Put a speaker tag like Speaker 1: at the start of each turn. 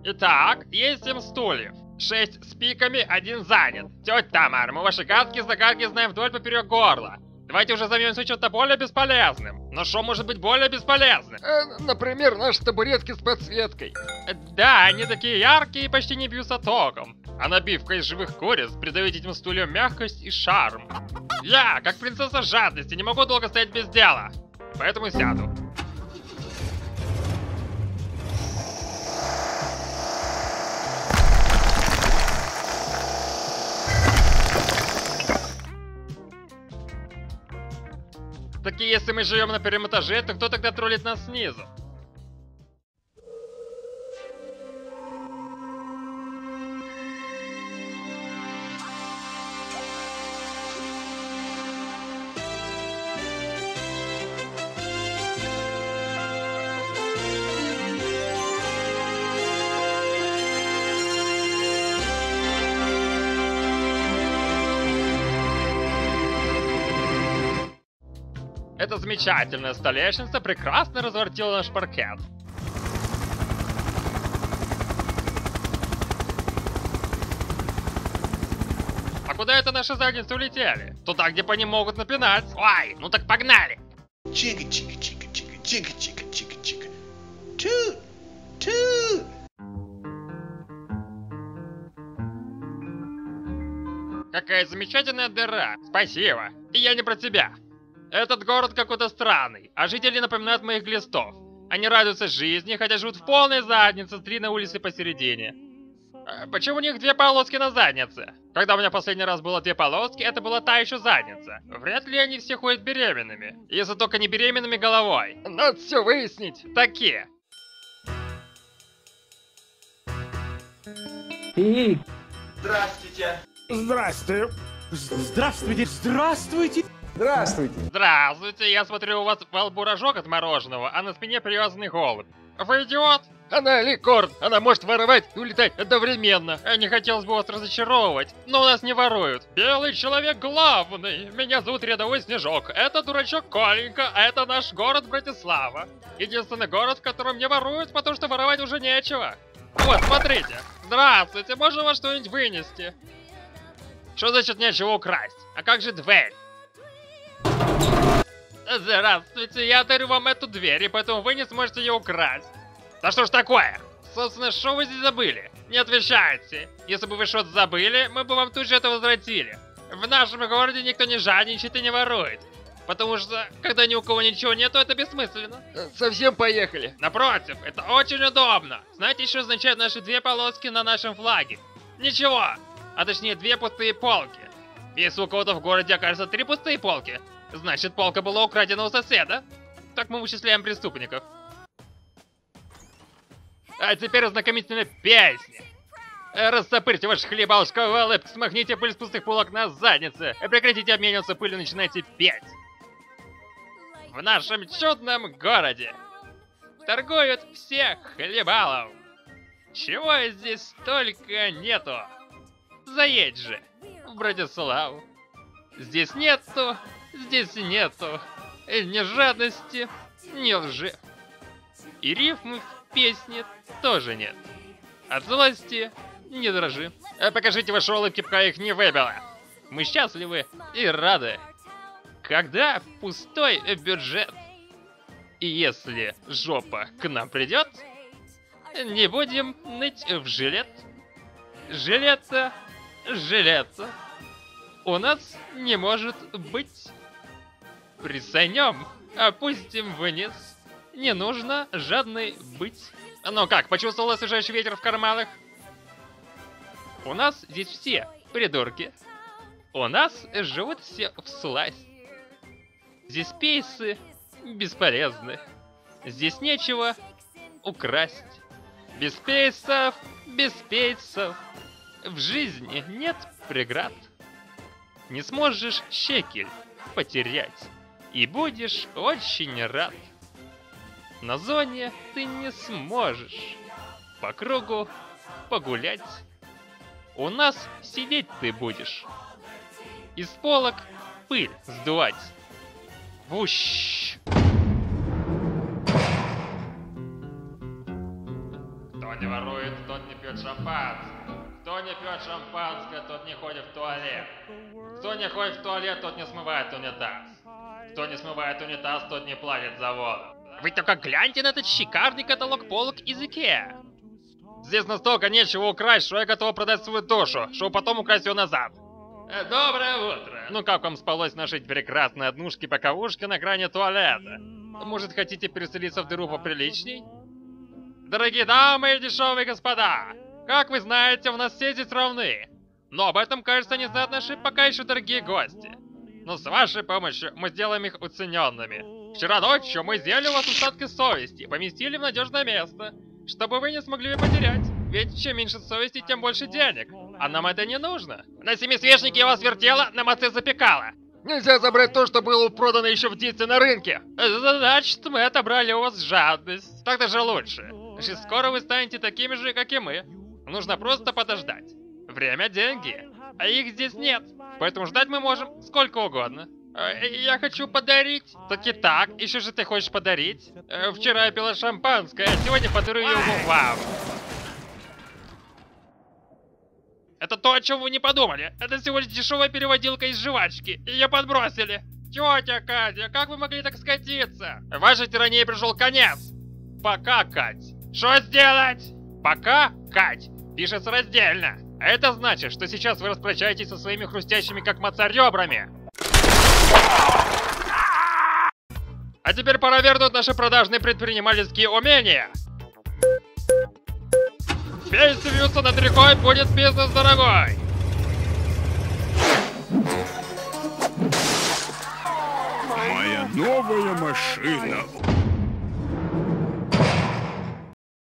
Speaker 1: Итак, есть 7 стульев. 6 с пиками, 1 занят. Тетя Тамара, мы ваши гадкие-загадки знаем вдоль поперек горла. Давайте уже займемся чем-то более бесполезным. Но что может быть более бесполезным?
Speaker 2: Например, наши табуретки с подсветкой.
Speaker 1: Да, они такие яркие и почти не бьются током. А набивка из живых куриц придает этим стульям мягкость и шарм. Я, как принцесса жадности, не могу долго стоять без дела. Поэтому сяду. Так и если мы живем на первом этаже, то кто тогда троллит нас снизу? Эта замечательная столешница прекрасно разворотила наш паркет. А куда это наши задницы улетели? Туда, где по ним могут напинать. Ой, ну так погнали!
Speaker 3: Чика-чика-чика-чика-чика-чика-чика. Ту.
Speaker 1: Какая замечательная дыра. Спасибо. И я не про тебя. Этот город какой-то странный, а жители напоминают моих глистов. Они радуются жизни, хотя живут в полной заднице с длинной улицей посередине. Почему у них 2 полоски на заднице? Когда у меня последний раз было 2 полоски, это была та еще задница. Вряд ли они все ходят беременными. Если только не беременными головой.
Speaker 2: Надо все выяснить.
Speaker 1: Такие.
Speaker 3: Здравствуйте.
Speaker 4: Здравствуйте. Здравствуйте. Здравствуйте.
Speaker 2: Здравствуйте.
Speaker 1: Здравствуйте, я смотрю, у вас во лбу рожок от мороженого, а на спине привязанный голубь. Вы идиот?
Speaker 2: Она ликорн. Она может воровать и улетать одновременно.
Speaker 1: Не хотелось бы вас разочаровывать, но у нас не воруют. Белый человек главный. Меня зовут Рядовой Снежок. Это дурачок Коленька, а это наш город Братислава. Единственный город, в котором не воруют, потому что воровать уже нечего. Вот, смотрите. Здравствуйте, можно вас что-нибудь вынести? Что значит нечего украсть? А как же дверь? Здравствуйте, я дарю вам эту дверь, и поэтому вы не сможете ее украсть. Да что ж такое? Собственно, что вы здесь забыли? Не отвечайте. Если бы вы что-то забыли, мы бы вам тут же это возвратили. В нашем городе никто не жадничает и не ворует. Потому что, когда ни у кого ничего нету, это бессмысленно.
Speaker 2: Совсем поехали.
Speaker 1: Напротив, это очень удобно. Знаете, что означают наши 2 полоски на нашем флаге? Ничего. А точнее, 2 пустые полки. Если у кого-то в городе окажется 3 пустые полки, значит, полка была украдена у соседа. Так мы вычисляем преступников. А теперь ознакомительная песня. Растопырьте ваш хлебалушковый улыбки, смахните пыль с пустых полок на заднице. Прекратите обмениваться пылью, начинайте петь. В нашем чудном городе торгуют всех хлебалов. Чего здесь только нету. Заедь же в Братиславу. Здесь нету ни жадности, ни лжи. И рифмы в песне тоже нет. От злости не дрожи. Покажите ваши улыбки, пока их не выбило. Мы счастливы и рады. Когда пустой бюджет. И если жопа к нам придет, не будем ныть в жилет. Жилета, у нас не может быть. Присанем, опустим вниз. Не нужно жадной быть. Ну как, почувствовал освежающий ветер в карманах? У нас здесь все придурки. У нас живут все всласть. Здесь пейсы бесполезны. Здесь нечего украсть. Без пейсов, в жизни нет преград. Не сможешь щекель потерять, и будешь очень рад. На зоне ты не сможешь по кругу погулять. У нас сидеть ты будешь, из полок пыль сдувать. Вущ! Кто Кто не ворует, тот не пьет шампанское. Кто не пьет шампанское, тот не ходит в туалет. Кто не ходит в туалет, тот не смывает унитаз. Кто не смывает унитаз, тот не платит за воду. Вы только гляньте на этот шикарный каталог полок из Икеа. Здесь настолько нечего украсть, что я готов продать свою душу, чтобы потом украсть ее назад. Доброе утро. Ну как вам спалось в нашей прекрасной однушке-поковушке на грани туалета? Может, хотите переселиться в дыру поприличней? Дорогие дамы и дешевые господа, как вы знаете, у нас все здесь равны. Но об этом, кажется, не знают наши пока еще дорогие гости. Но с вашей помощью мы сделаем их уцененными. Вчера ночью мы сделали у вас остатки совести и поместили в надежное место, чтобы вы не смогли ее потерять. Ведь чем меньше совести, тем больше денег. А нам это не нужно. На семисвечнике я вас вертела, на маце запекала. Нельзя забрать то, что было продано еще в детстве на рынке. Значит, мы отобрали у вас жадность. Так даже лучше. Значит, скоро вы станете такими же, как и мы. Нужно просто подождать. Время — деньги. А их здесь нет. Поэтому ждать мы можем сколько угодно. Я хочу подарить. Так и так, еще же ты хочешь подарить? Вчера я пила шампанское, а сегодня подарю его вам. Это то, о чем вы не подумали. Это всего лишь дешевая переводилка из жвачки. Ее подбросили. Тетя Катя, как вы могли так скатиться? Вашей тирании пришел конец. Пока, Кать. Что сделать? Пока, Кать. Пишется раздельно. А это значит, что сейчас вы распрощаетесь со своими хрустящими как маца ребрами. А теперь пора вернуть наши продажные предпринимательские умения. Песни вьются над рекой, будет бизнес дорогой.
Speaker 4: Моя новая машина.